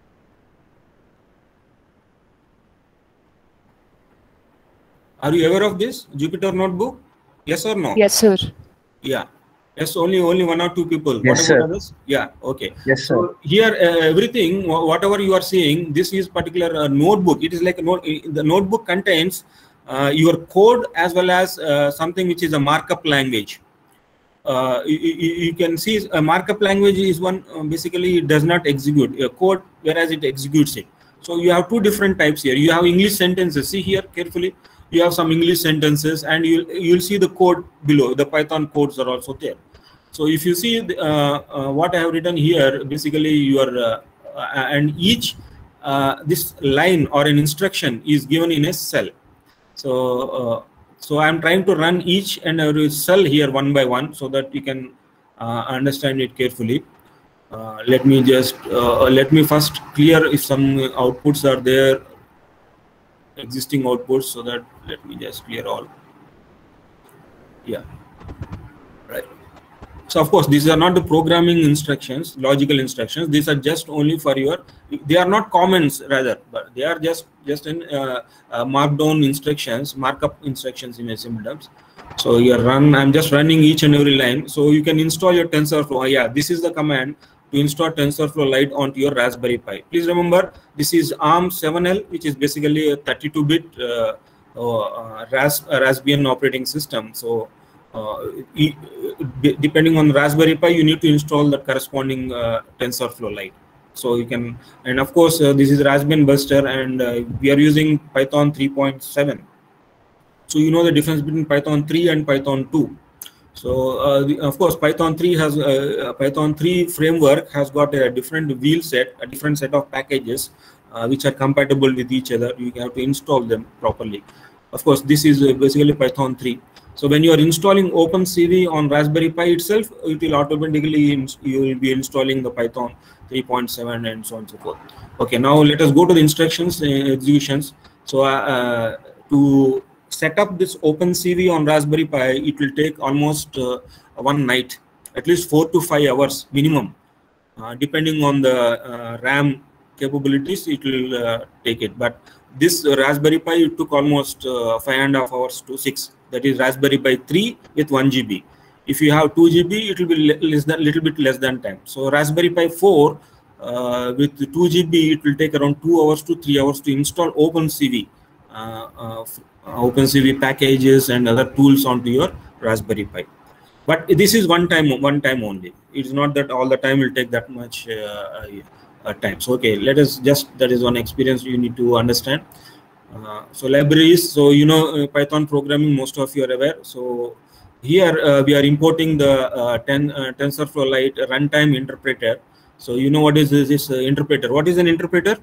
Are you aware of this Jupyter Notebook? Yes or no? Yes, sir. Yeah. Yes, only only one or two people. Yes, what sir. about others? Yeah. Okay. Yes, sir. So here, uh, everything, whatever you are seeing, this is particular uh, notebook. It is like a note. The notebook contains uh, your code as well as uh, something which is a markup language. Uh, you, you can see a markup language is one uh, basically it does not execute a code, whereas it executes it. So you have two different types here. You have English sentences. See here carefully. You have some English sentences, and you you'll see the code below. The Python codes are also there. So if you see the, uh, uh, what I have written here, basically your uh, uh, and each uh, this line or an instruction is given in a cell. So uh, so I'm trying to run each and every cell here one by one, so that you can uh, understand it carefully. Uh, let me just uh, let me first clear if some outputs are there, existing outputs, so that let me just clear all. Yeah, right. So of course these are not the programming instructions, logical instructions. These are just only for your, they are not comments rather, but they are just just in uh, uh, markdown instructions, markup instructions in simple terms. So you run, I'm just running each and every line. So you can install your TensorFlow. Yeah, this is the command to install TensorFlow Lite onto your Raspberry Pi. Please remember, this is ARM seven L, which is basically a thirty-two bit uh, uh, Ras Raspbian operating system. So uh, e depending on Raspberry Pi, you need to install the corresponding uh, TensorFlow Lite. So you can, and of course, uh, this is Raspbian Buster, and uh, we are using Python three point seven. So you know the difference between Python three and Python two. So uh, the, of course, Python three has uh, Python three framework has got a different wheel set, a different set of packages uh, which are compatible with each other. You have to install them properly. Of course, this is uh, basically Python three. So when you are installing OpenCV on Raspberry Pi itself, it will automatically you will be installing the Python three point seven and so on and so forth. Okay, now let us go to the instructions uh, executions. So uh, to set up this OpenCV on Raspberry Pi, it will take almost uh, one night, at least four to five hours minimum, uh, depending on the uh, RAM capabilities. It will uh, take it. But this uh, Raspberry Pi, it took almost uh, five and a half hours to six. That is Raspberry Pi three with one G B. If you have two G B, it will be less than little bit less than time. So Raspberry Pi four uh, with two G B, it will take around two hours to three hours to install OpenCV. Uh, uh, OpenCV packages and other tools onto your Raspberry Pi. But this is one time, one time only. It's not that all the time will take that much uh, uh, time. So okay, let us just, that is one experience you need to understand. Uh, so libraries, so you know uh, Python programming, most of you are aware. So here uh, we are importing the uh, ten, uh, TensorFlow Lite runtime interpreter. So you know what is this, this uh, interpreter? What is an interpreter?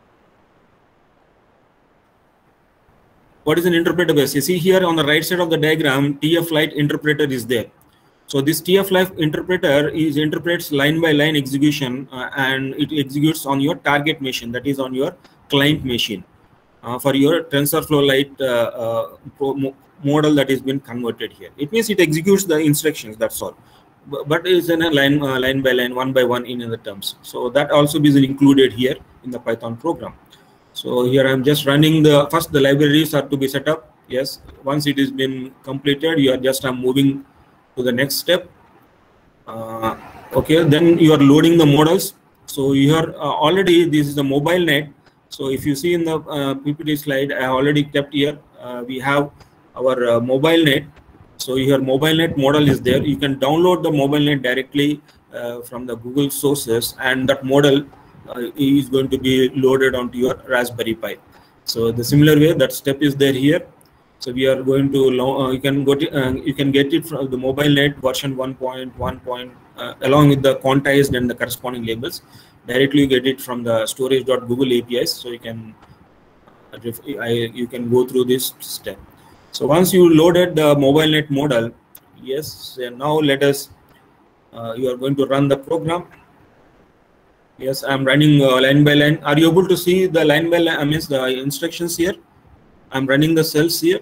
What is an interpreter base? You see here on the right side of the diagram, T F Lite interpreter is there. So this T F Lite interpreter is interprets line by line execution uh, and it executes on your target machine, that is on your client machine uh, for your TensorFlow Lite uh, uh, pro mo model that has been converted here. It means it executes the instructions, that's all. B but it's in a line, uh, line by line, one by one in the terms. So that also is included here in the Python program. So here I'm just running the, first the libraries are to be set up. Yes, once it has been completed, you are just I'm moving to the next step. Uh, okay, then you are loading the models. So you are uh, already, this is the mobile net. So if you see in the uh, P P T slide, I already kept here, uh, we have our uh, mobile net. So your mobile net model is there. You can download the mobile net directly uh, from the Google sources, and that model uh, is going to be loaded onto your Raspberry Pi. So the similar way, that step is there here. So we are going to uh, you can go to, uh, you can get it from the mobile net version one point one. Uh, along with the quantized and the corresponding labels. Directly you get it from the storage dot google A P Is. So you can uh, I, you can go through this step. So once you loaded the mobile net model, yes, and now let us, uh, you are going to run the program. Yes, I'm running uh, line by line. Are you able to see the line by line, I mean the instructions here? I'm running the cells here.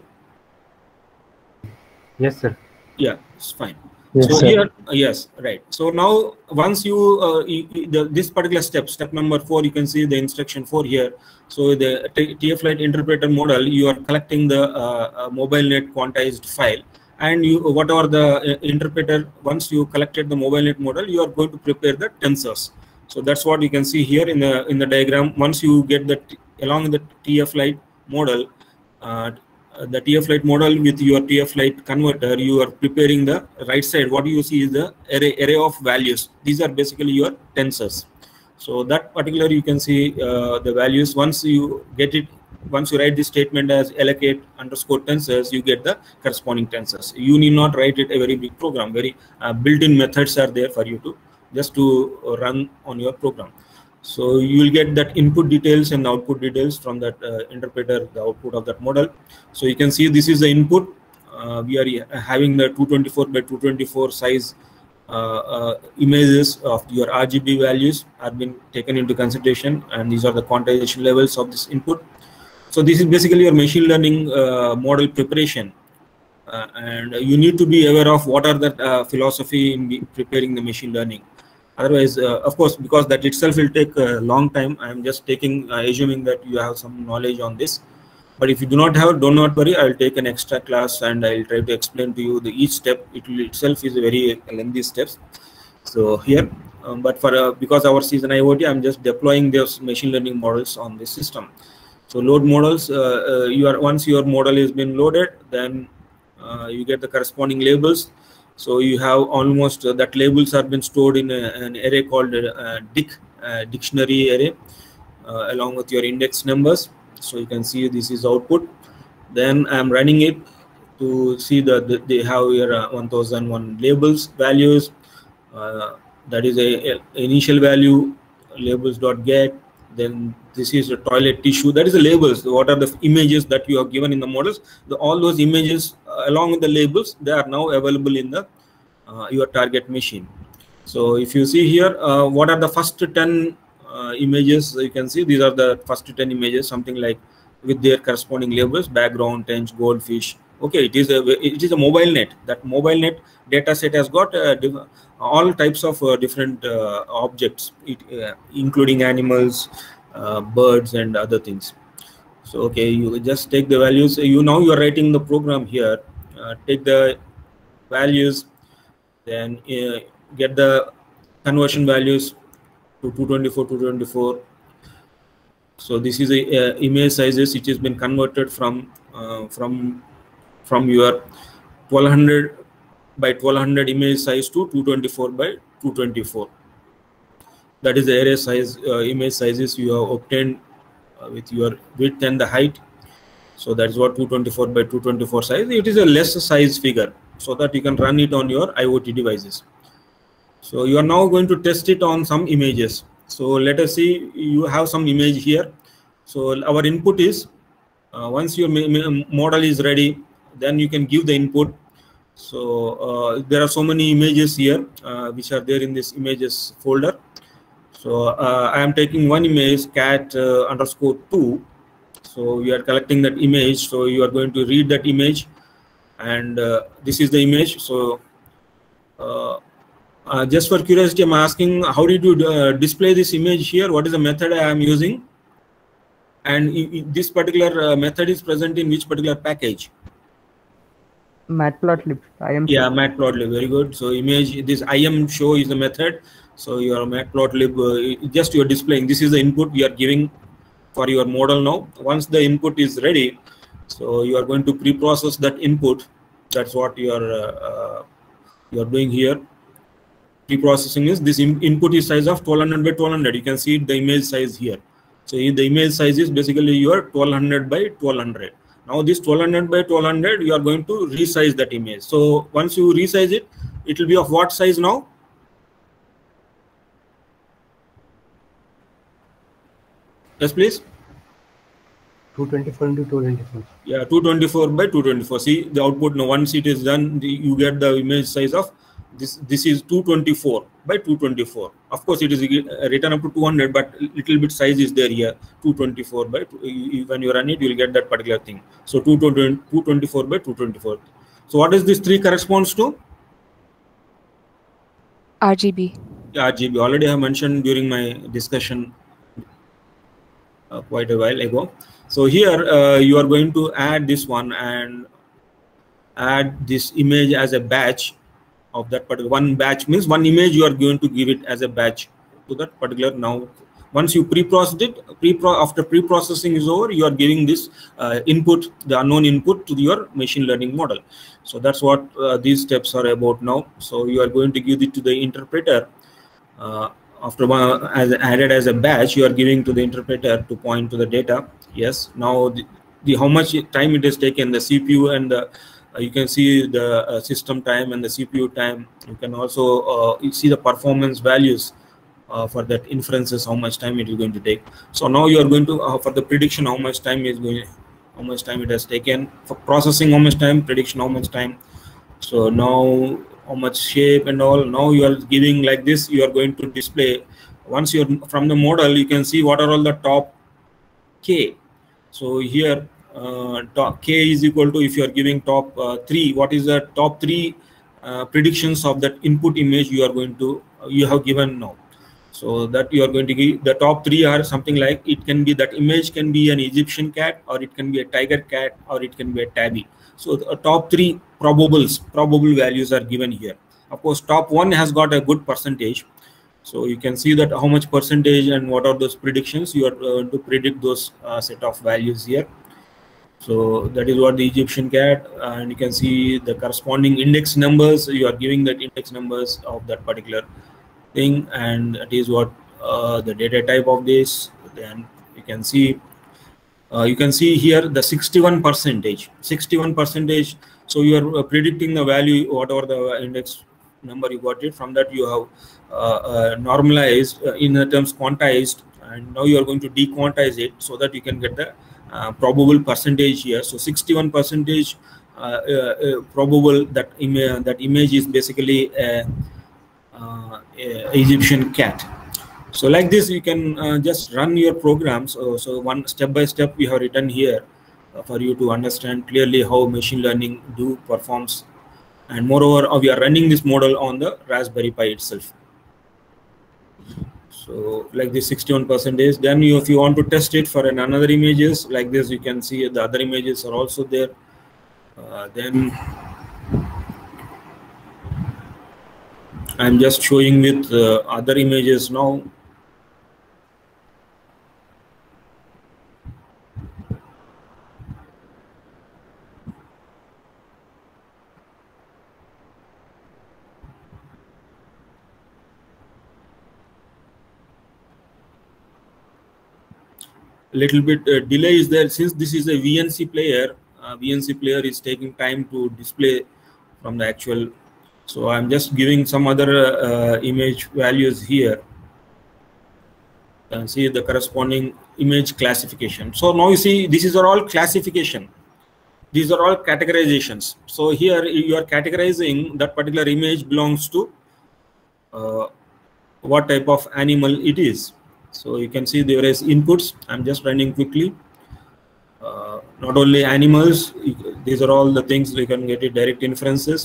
Yes, sir. Yeah, it's fine. Yes, so sir. here, uh, yes, right. So now once you, uh, you, you the, this particular step, step number four, you can see the instruction four here. So the T F Lite interpreter model, you are collecting the uh, uh, mobile net quantized file, and you whatever the uh, interpreter, once you collected the mobile net model, you are going to prepare the tensors. So that's what you can see here in the in the diagram. Once you get the along with the T F Lite model, uh, the T F Lite model with your T F Lite converter, you are preparing the right side. What you see is the array array of values. These are basically your tensors. So that particular you can see uh, the values. Once you get it, once you write this statement as allocate underscore tensors, you get the corresponding tensors. You need not write it a very big program. Very uh, built-in methods are there for you to just to run on your program. So you will get that input details and output details from that uh, interpreter, the output of that model. So you can see this is the input. Uh, we are having the two twenty-four by two twenty-four size uh, uh, images of your R G B values have been taken into consideration, and these are the quantization levels of this input. So this is basically your machine learning uh, model preparation. Uh, and you need to be aware of what are the uh, philosophy in preparing the machine learning. Otherwise, uh, of course, because that itself will take a long time, I'm just taking, uh, assuming that you have some knowledge on this. But if you do not have, do not worry, I'll take an extra class and I'll try to explain to you the each step. It will itself is a very lengthy steps. So here, um, but for uh, because our season IoT, I'm just deploying those machine learning models on this system. So load models, uh, uh, you are once your model has been loaded, then uh, you get the corresponding labels. So you have almost uh, that labels have been stored in a, an array called uh, D I C, uh, dictionary array, uh, along with your index numbers. So you can see this is output. Then I'm running it to see that the, they have your uh, one thousand one labels values. Uh, that is a, a initial value labels.get. Then this is a toilet tissue. That is the labels. What are the images that you have given in the models? The, all those images uh, along with the labels, they are now available in the uh, your target machine. So if you see here, uh, what are the first ten uh, images? You can see these are the first ten images, something like with their corresponding labels: background, tench, goldfish. Okay, it is a it is a mobile net. That mobile net data set has got uh, all types of uh, different uh, objects, it, uh, including animals, uh, birds, and other things. So okay, you just take the values. You now you are writing the program here. Uh, take the values, then uh, get the conversion values to two twenty-four, two twenty-four. So this is a uh, image sizes which has been converted from uh, from from your twelve hundred by twelve hundred image size to two twenty-four by two twenty-four. That is the array size, uh, image sizes you have obtained uh, with your width and the height. So that is what two twenty-four by two twenty-four size. It is a less size figure. so that you can run it on your IoT devices. So you are now going to test it on some images. So let us see, you have some image here. So our input is, uh, once your model is ready, then you can give the input. So uh, there are so many images here, uh, which are there in this images folder. So uh, I am taking one image, cat uh, underscore two. So we are collecting that image. So you are going to read that image, and uh, this is the image. So uh, uh, just for curiosity, I'm asking, how did you uh, display this image here? What is the method I am using? And this particular uh, method is present in which particular package? Matplotlib. I am yeah, Matplotlib. Very good. So image, this I am show is the method. So your Matplotlib, uh, just you are displaying. This is the input we are giving for your model now. Once the input is ready, so you are going to pre-process that input. That's what you are uh, uh, you are doing here. Pre-processing is this in input is size of twelve hundred by twelve hundred. You can see the image size here. So the image size is basically your twelve hundred by twelve hundred. Now this twelve hundred by twelve hundred, you are going to resize that image. So once you resize it, it will be of what size now? Yes, please. two twenty-four into two twenty-four. Yeah, two twenty-four by two twenty-four. See the output now. Once it is done, the, you get the image size of this. This is two twenty-four by two twenty-four. Of course, it is written up to two hundred, but little bit size is there here. two twenty-four by two, when you run it, you will get that particular thing. So two twenty-four by two twenty-four. So what is this three corresponds to? R G B. Yeah, R G B. Already I have mentioned during my discussion uh, quite a while ago. So here uh, you are going to add this one and add this image as a batch of that particular one batch means one image you are going to give it as a batch to that particular. Now once you pre-processed it, pre -pro after pre-processing is over, you are giving this uh, input, the unknown input to your machine learning model. So that's what uh, these steps are about now. So you are going to give it to the interpreter. Uh, after one, as added as a batch, you are giving to the interpreter to point to the data. Yes. Now the, the how much time it has taken, the C P U and the uh, you can see the uh, system time and the C P U time. You can also uh, you see the performance values uh, for that inferences, how much time it is going to take. So now you are going to uh, for the prediction, how much time is going, how much time it has taken for processing, how much time, prediction, how much time. So now how much shape and all. Now you are giving like this. You are going to display once you're from the model. You can see what are all the top K. So here uh, top K is equal to, if you are giving top uh, three, what is the top three uh, predictions of that input image you are going to uh, you have given now. So that you are going to give the top three are something like, it can be that image can be an Egyptian cat, or it can be a tiger cat, or it can be a tabby. So the top three probables, probable values are given here. Of course, top one has got a good percentage. So you can see that how much percentage and what are those predictions you are uh, to predict those uh, set of values here. So that is what the Egyptian cat, and you can see the corresponding index numbers. You are giving that index numbers of that particular thing, and that is what uh, the data type of this. Then you can see uh, you can see here the sixty-one percentage, sixty-one percentage. So you are uh, predicting the value, whatever the index number you got it from, that you have uh, uh, normalized uh, in the terms quantized, and now you are going to dequantize it so that you can get the uh, probable percentage here. So sixty-one percentage uh, uh, uh, probable that image, that image is basically a, uh, a Egyptian cat. So like this you can uh, just run your programs. So, so one step by step we have written here uh, for you to understand clearly how machine learning do performs. And moreover, uh, we are running this model on the Raspberry Pi itself. So like this sixty-one percentage. Then you, if you want to test it for an another images like this, you can see the other images are also there. Uh, then I'm just showing with uh, other images now. Little bit uh, delay is there since this is a V N C player. uh, V N C player is taking time to display from the actual. So I'm just giving some other uh, image values here, and see the corresponding image classification. So now you see, this is all classification. These are all categorizations. So here you are categorizing that particular image belongs to uh, what type of animal it is. So you can see there is inputs. I'm just running quickly. Uh, not only animals, these are all the things we can get it direct inferences.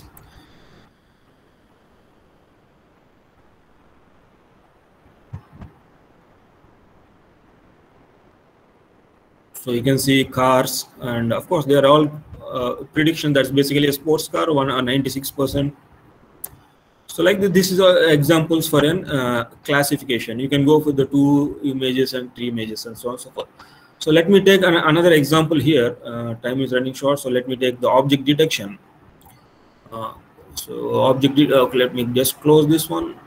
So you can see cars, and of course they are all uh, prediction. That's basically a sports car, one uh, ninety-six percent. So like the, this is uh, examples for an uh, classification. You can go for the two images and three images and so on and so forth. So let me take an, another example here. Uh, time is running short, so let me take the object detection. Uh, so object, de uh, let me just close this one.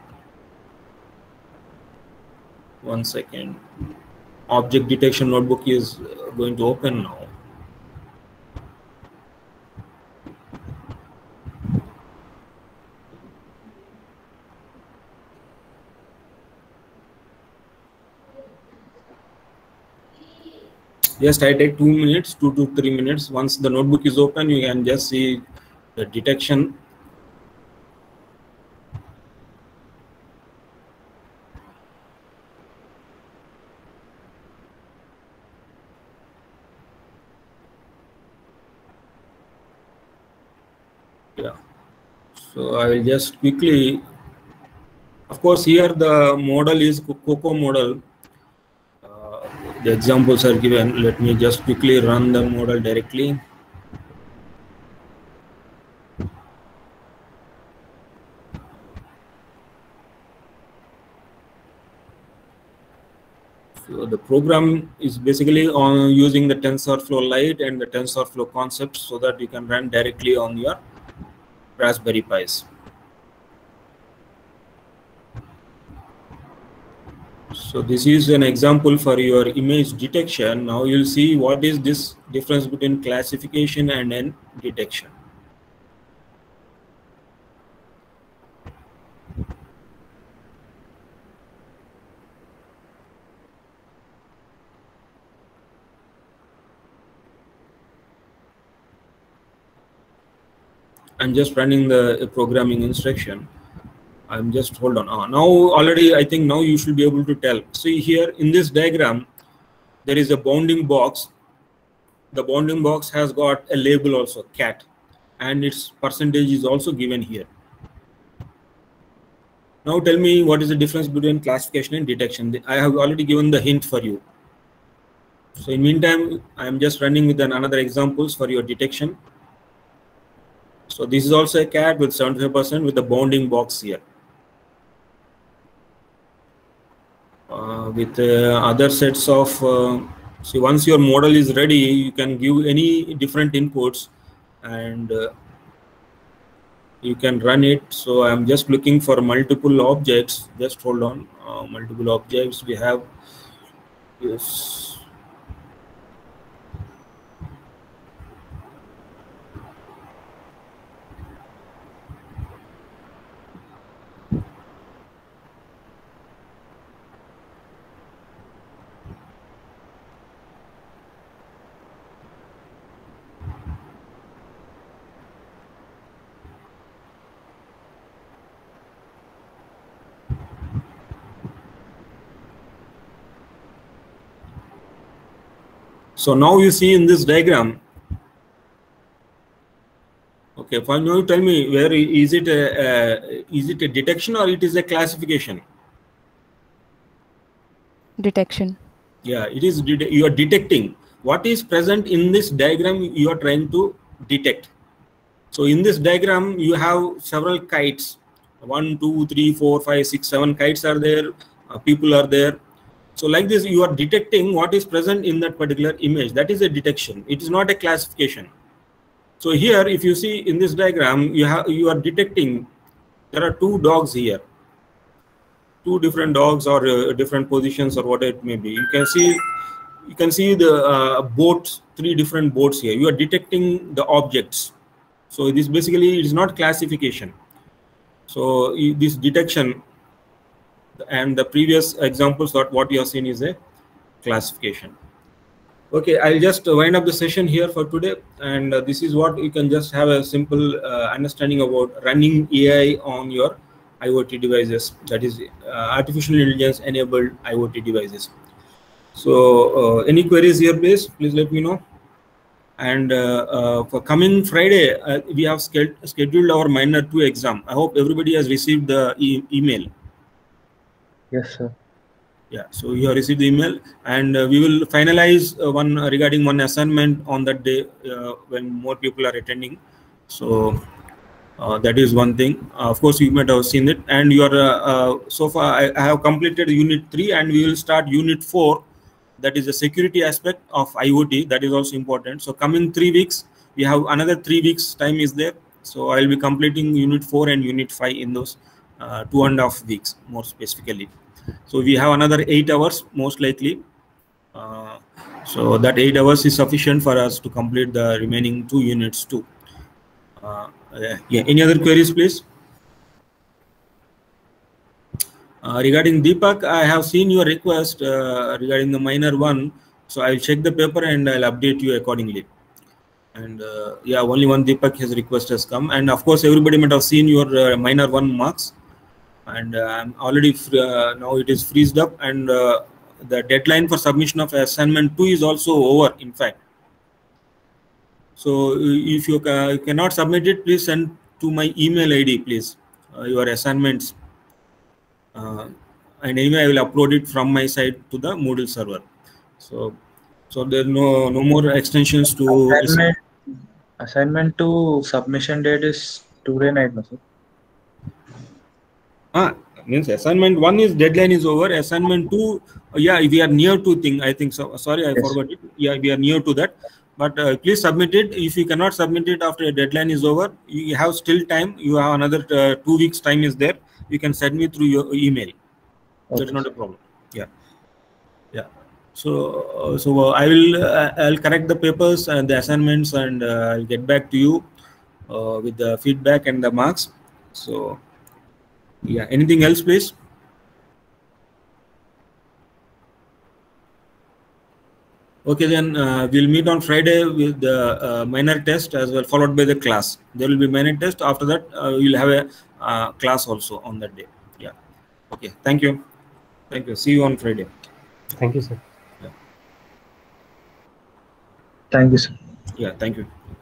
One second. Object detection notebook is going to open now. Just I take two minutes, two to three minutes. Once the notebook is open, you can just see the detection. Yeah. So I will just quickly, of course, here the model is COCO model. The examples are given. Let me just quickly run the model directly. So the program is basically on using the TensorFlow Lite and the TensorFlow concept, so that you can run directly on your Raspberry Pis. So this is an example for your image detection. Now you'll see what is this difference between classification and then detection. I'm just running the programming instruction. I'm just hold on. Uh, now already I think now you should be able to tell. See here in this diagram, there is a bounding box. The bounding box has got a label also, cat, and its percentage is also given here. Now tell me what is the difference between classification and detection. I have already given the hint for you. So in meantime, I am just running with an another examples for your detection. So this is also a cat with seventy-five percent with the bounding box here. Uh, with uh, other sets of, uh, see, once your model is ready, you can give any different inputs and uh, you can run it. So I'm just looking for multiple objects. Just hold on. Uh, multiple objects we have. Yes. So now you see in this diagram, okay, fine. Now you tell me, where is it a, a is it a detection or it is a classification? Detection. Yeah, it is. You are detecting what is present in this diagram. You are trying to detect. So in this diagram, you have several kites. One, two, three, four, five, six, seven kites are there. Uh, people are there. So like this, you are detecting what is present in that particular image. That is a detection. It is not a classification. So here, if you see in this diagram, you have you are detecting there are two dogs here, two different dogs or uh, different positions or what it may be. You can see you can see the uh, boats, three different boats here. You are detecting the objects. So this basically it is not classification. So i- this detection and the previous examples that what you have seen is a classification. Okay, I'll just wind up the session here for today, and uh, this is what you can just have a simple uh, understanding about running A I on your IoT devices, that is uh, artificial intelligence enabled IoT devices. So uh, any queries here, please, please let me know. And uh, uh, for coming Friday, uh, we have sched scheduled our minor two exam. I hope everybody has received the e email. Yes, sir. Yeah, so you have received the email, and uh, we will finalize uh, one uh, regarding one assignment on that day uh, when more people are attending. So uh, that is one thing. Uh, of course, you might have seen it, and you are uh, uh, so far. I, I have completed unit three, and we will start unit four. That is the security aspect of IoT. That is also important. So coming three weeks, we have another three weeks time is there. So I will be completing unit four and unit five in those uh, two and a half weeks more specifically. So we have another eight hours most likely. Uh, so that eight hours is sufficient for us to complete the remaining two units too. Uh, yeah. Any other queries, please? Uh, regarding Deepak, I have seen your request uh, regarding the minor one. So I'll check the paper and I'll update you accordingly. And uh, yeah, only one Deepak his request has come. And of course, everybody might have seen your uh, minor one marks. And uh, I'm already uh, now it is freezed up, and uh, the deadline for submission of assignment two is also over, in fact. So if you ca cannot submit it, please send to my email I D, please, uh, your assignments. Uh, and anyway, I will upload it from my side to the Moodle server. So, so there are no no more extensions to Assignment, assignment to submission date is today night, no, sir? Ah, means assignment one is deadline is over. Assignment two, uh, yeah, we are near to thing. I think so. Sorry, I Yes. forgot it. Yeah, we are near to that. But uh, please submit it. If you cannot submit it after a deadline is over, you have still time. You have another uh, two weeks time is there. You can send me through your email. Okay. That's not a problem. Yeah, yeah. So, uh, so uh, I will uh, I'll correct the papers and the assignments, and uh, I'll get back to you uh, with the feedback and the marks. So, yeah. Anything else, please? Okay, then uh, we'll meet on Friday with the uh, minor test as well, followed by the class. There will be minor test. After that, uh, we'll have a uh, class also on that day. Yeah. Okay. Thank you. Thank you. See you on Friday. Thank you, sir. Thank you, sir. Yeah. Thank you.